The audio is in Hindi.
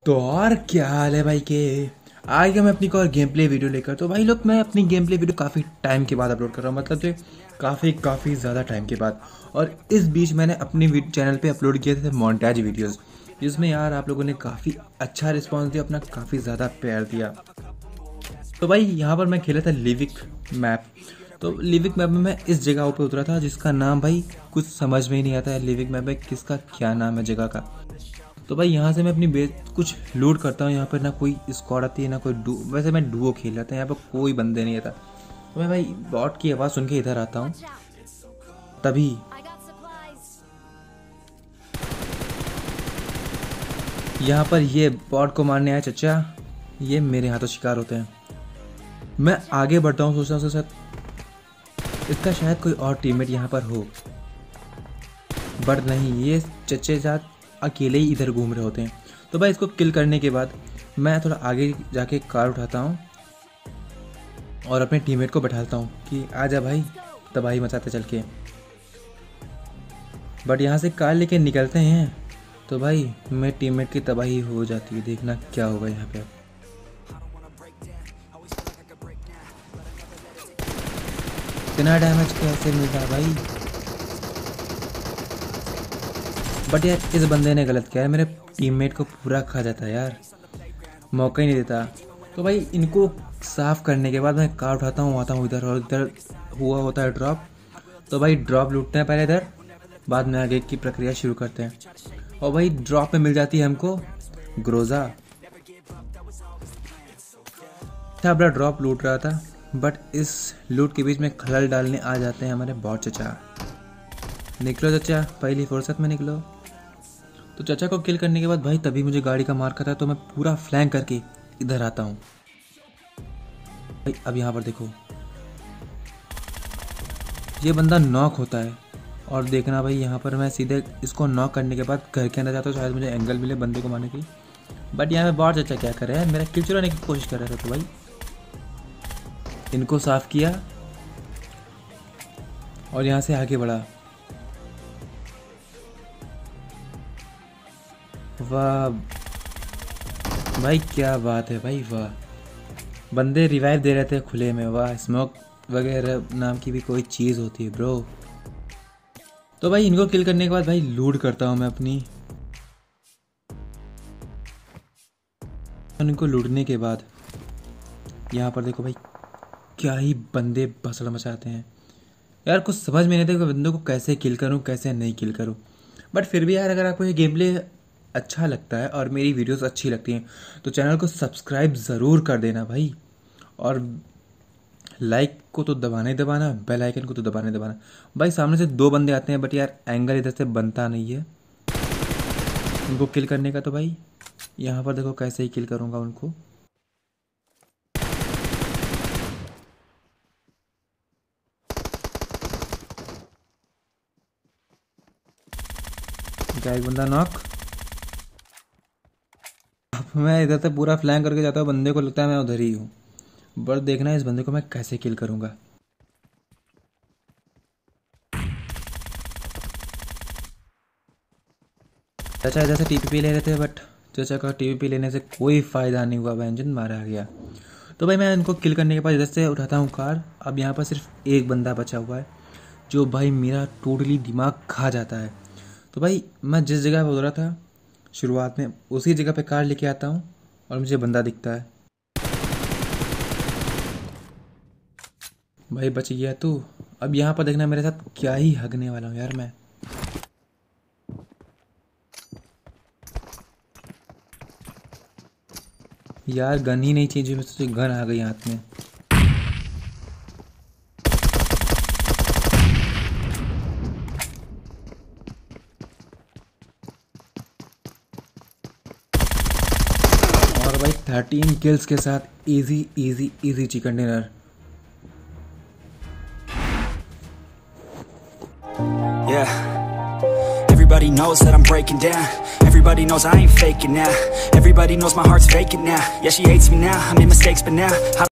तो और क्या हाल है भाई के। आज मैं अपनी और गेम प्ले वीडियो लेकर, तो भाई लोग मैं अपनी गेम प्ले वीडियो काफ़ी टाइम के बाद अपलोड कर रहा हूँ, मतलब कि काफ़ी ज़्यादा टाइम के बाद। और इस बीच मैंने अपनी चैनल पे अपलोड किए थे मोन्टाज वीडियोस, जिसमें यार आप लोगों ने काफ़ी अच्छा रिस्पांस दिया, अपना काफ़ी ज़्यादा प्यार दिया। तो भाई यहाँ पर मैं खेला था लिविक मैप। तो लिविक मैप में मैं इस जगह पे उतरा था जिसका नाम भाई कुछ समझ में ही नहीं आता है, लिविक मैप में किसका क्या नाम है जगह का। तो भाई यहाँ से मैं अपनी बेस कुछ लूट करता हूँ। यहाँ पर ना कोई स्क्वाड आती है ना कोई वैसे मैं डुओ खेल रहा था, यहाँ पर कोई बंदे नहीं आता। तो मैं भाई बॉट की आवाज़ सुन के इधर आता हूँ, तभी यहाँ पर ये बॉट को मारने आया चचा, ये मेरे हाथों शिकार होते हैं। मैं आगे बढ़ता हूँ, सोचता हूँ उसके साथ इसका शायद कोई और टीममेट यहाँ पर हो, बट नहीं, ये चचे साथ अकेले ही इधर घूम रहे होते हैं। तो भाई इसको किल करने के बाद मैं थोड़ा आगे जाके कार उठाता हूँ और अपने टीममेट को बैठाता हूँ कि आजा भाई तबाही मचाते चल के। बट यहाँ से कार लेके निकलते हैं तो भाई मेरे टीममेट की तबाही हो जाती है। देखना क्या होगा यहाँ पे। इतना डैमेज कैसे मिलता है भाई। बट यार इस बंदे ने गलत किया है, मेरे टीममेट को पूरा खा जाता है यार, मौका ही नहीं देता। तो भाई इनको साफ करने के बाद मैं कार उठाता हूँ, आता हूँ इधर, और इधर हुआ होता है ड्रॉप। तो भाई ड्रॉप लूटते हैं पहले इधर, बाद में आगे की प्रक्रिया शुरू करते हैं। और भाई ड्रॉप में मिल जाती है हमको ग्रोजा। था बड़ा ड्रॉप लूट रहा था, बट इस लूट के बीच में खलल डालने आ जाते हैं हमारे बॉट चचा। निकलो चचा, पहली फुर्सत में निकलो। तो चचा को किल करने के बाद भाई तभी मुझे गाड़ी का मार खाता है, तो मैं पूरा फ्लैंक करके इधर आता हूँ। भाई अब यहाँ पर देखो, ये बंदा नॉक होता है, और देखना भाई यहाँ पर मैं सीधे इसको नॉक करने के बाद घर के अंदर जाता हूँ, शायद मुझे एंगल मिले बंदे को मारने की। बट यहाँ पे बहुत चचा क्या कर रहे हैं, मेरा किल चुराने की कोशिश कर रहे थे। तो भाई इनको साफ किया और यहाँ से आगे बढ़ा। वाह भाई क्या बात है भाई, वाह। बंदे रिवाइव दे रहे थे खुले में, वाह। स्मोक वगैरह नाम की भी कोई चीज़ होती है ब्रो। तो भाई इनको किल करने के बाद भाई लूट करता हूँ मैं अपनी। इनको लूटने के बाद यहाँ पर देखो भाई क्या ही बंदे भसड़ मचाते हैं यार, कुछ समझ में नहीं आता कि बंदों को कैसे किल करूँ कैसे नहीं किल करूँ। बट फिर भी यार अगर आपको ये गेम प्ले अच्छा लगता है और मेरी वीडियोस अच्छी लगती हैं तो चैनल को सब्सक्राइब ज़रूर कर देना भाई, और लाइक को तो दबाना ही दबाना, बेल आइकन को तो दबाना ही दबाना। भाई सामने से दो बंदे आते हैं, बट यार एंगल इधर से बनता नहीं है उनको किल करने का। तो भाई यहाँ पर देखो कैसे ही किल करूँगा उनको। क्या एक बंदा नॉक। मैं इधर से पूरा फ्लैंक करके जाता हूँ, बंदे को लगता है मैं उधर ही हूँ, बट देखना है इस बंदे को मैं कैसे किल करूँगा। चाचा इधर से टीपीपी ले रहे थे, बट चाचा का टीपीपी लेने से कोई फ़ायदा नहीं हुआ, व्यंजन मारा गया। तो भाई मैं इनको किल करने के बाद इधर से उठाता हूँ कार। अब यहाँ पर सिर्फ एक बंदा बचा हुआ है जो भाई मेरा टोटली दिमाग खा जाता है। तो भाई मैं जिस जगह पर उतरा था शुरुआत में उसी जगह पे कार लेके आता हूँ और मुझे बंदा दिखता है। भाई बच गया तू। अब यहाँ पर देखना मेरे साथ क्या ही हगने वाला हूँ यार मैं। यार गन ही नहीं चाहिए, मैं सोचे गन आ गई हाथ में। और भाई 13 किल्स के साथ easy easy easy chicken dinner. Yeah, everybody knows that I'm breaking down. Everybody knows I ain't faking now. Everybody knows my heart's faking now. Yeah, she hates me now, I made mistakes but now